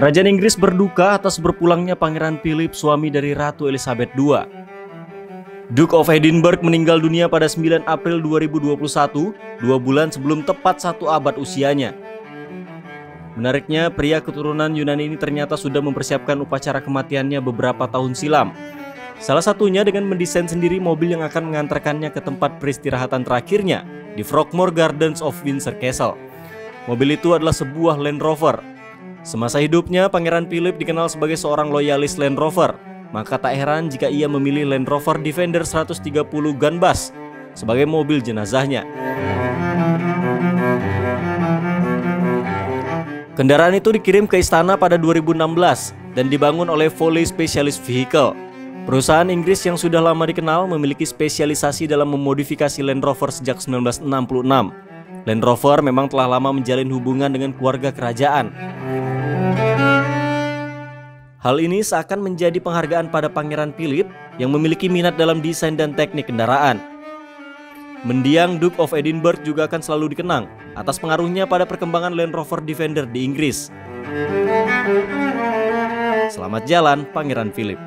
Kerajaan Inggris berduka atas berpulangnya Pangeran Philip, suami dari Ratu Elizabeth II. Duke of Edinburgh meninggal dunia pada 9 April 2021, 2 bulan sebelum tepat 1 abad usianya. Menariknya, pria keturunan Yunani ini ternyata sudah mempersiapkan upacara kematiannya beberapa tahun silam. Salah satunya dengan mendesain sendiri mobil yang akan mengantarkannya ke tempat peristirahatan terakhirnya di Frogmore Gardens of Windsor Castle. Mobil itu adalah sebuah Land Rover. Semasa hidupnya, Pangeran Philip dikenal sebagai seorang loyalis Land Rover. Maka tak heran jika ia memilih Land Rover Defender 130 Gun Bus sebagai mobil jenazahnya. Kendaraan itu dikirim ke istana pada 2016 dan dibangun oleh Foley Specialist Vehicle. Perusahaan Inggris yang sudah lama dikenal memiliki spesialisasi dalam memodifikasi Land Rover sejak 1966. Land Rover memang telah lama menjalin hubungan dengan keluarga kerajaan. Hal ini seakan menjadi penghargaan pada Pangeran Philip yang memiliki minat dalam desain dan teknik kendaraan. Mendiang Duke of Edinburgh juga akan selalu dikenang atas pengaruhnya pada perkembangan Land Rover Defender di Inggris. Selamat jalan, Pangeran Philip.